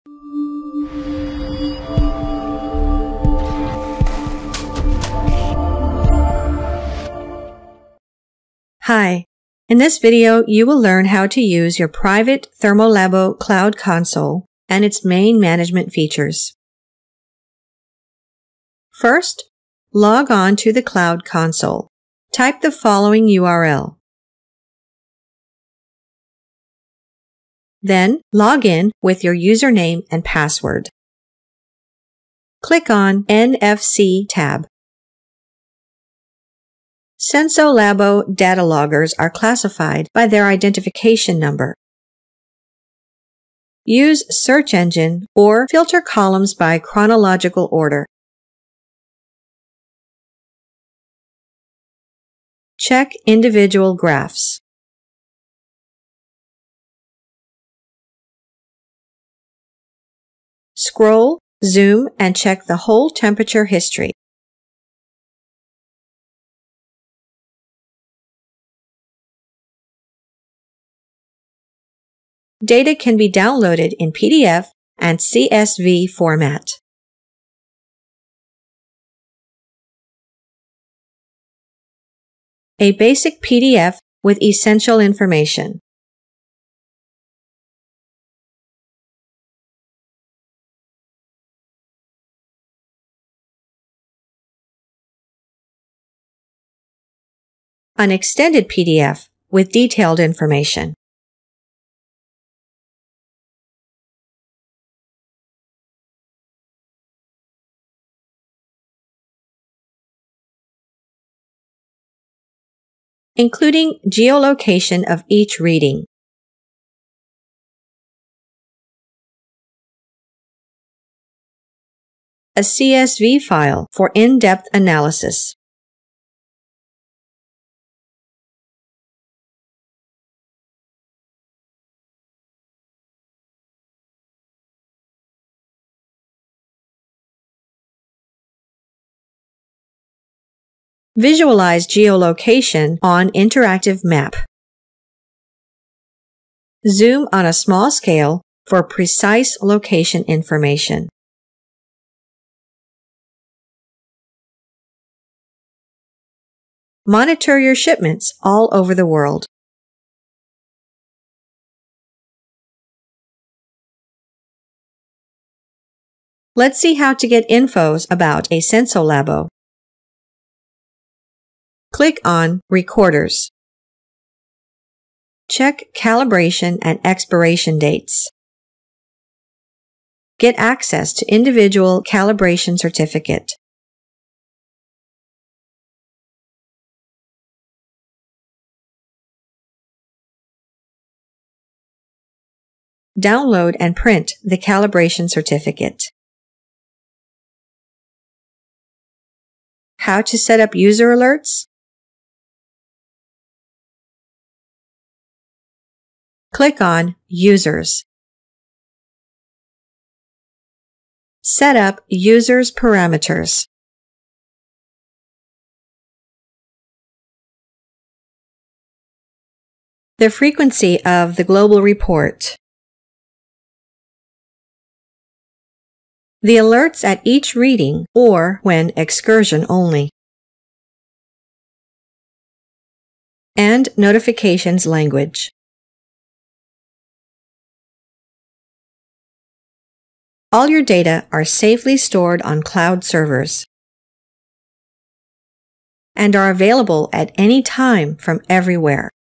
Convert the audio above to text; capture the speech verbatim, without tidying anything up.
Hi. In this video, you will learn how to use your private Thermolabo Cloud Console and its main management features. First, log on to the Cloud Console. Type the following U R L. Then, log in with your username and password. Click on N F C tab. Sensolabo data loggers are classified by their identification number. Use search engine or filter columns by chronological order. Check individual graphs. Scroll, zoom, and check the whole temperature history. Data can be downloaded in P D F and C S V format. A basic P D F with essential information. An extended P D F with detailed information. Including geolocation of each reading. A C S V file for in-depth analysis. Visualize geolocation on interactive map. Zoom on a small scale for precise location information. Monitor your shipments all over the world. Let's see how to get infos about a Sensolabo. Click on Recorders. Check calibration and expiration dates. Get access to individual calibration certificate. Download and print the calibration certificate. How to set up user alerts? Click on Users. Set up Users parameters. The frequency of the global report. The alerts at each reading or when excursion only. And notifications language. All your data are safely stored on cloud servers and are available at any time from everywhere.